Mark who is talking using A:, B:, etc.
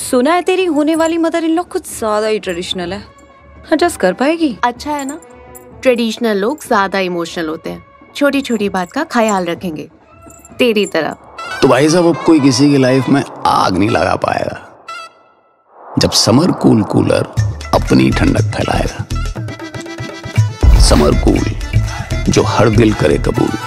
A: सुना है तेरी होने वाली मदर इन लॉ कुछ ज्यादा ही ट्रेडिशनल है। एडजस्ट कर पाएगी?
B: अच्छा है ना, ट्रेडिशनल लोग ज्यादा इमोशनल होते हैं, छोटी छोटी बात का ख्याल रखेंगे, तेरी तरह।
C: तो भाई साहब अब कोई किसी की लाइफ में आग नहीं लगा पाएगा जब समर कूल कूलर अपनी ठंडक फैलाएगा। समर कूल, जो हर दिल करे कबूल।